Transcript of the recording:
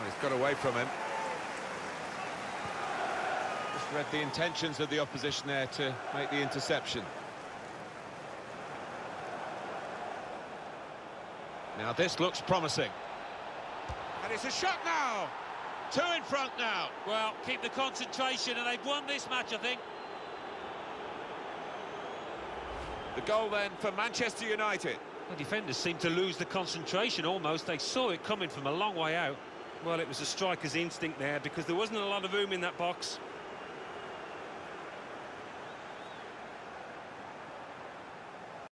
He's got away from him. Just read the intentions of the opposition there to make the interception. Now this looks promising. And it's a shot now! Two in front now. Well, keep the concentration, and they've won this match, I think. The goal then for Manchester United. The defenders seem to lose the concentration almost. They saw it coming from a long way out. Well, it was a striker's instinct there, because there wasn't a lot of room in that box.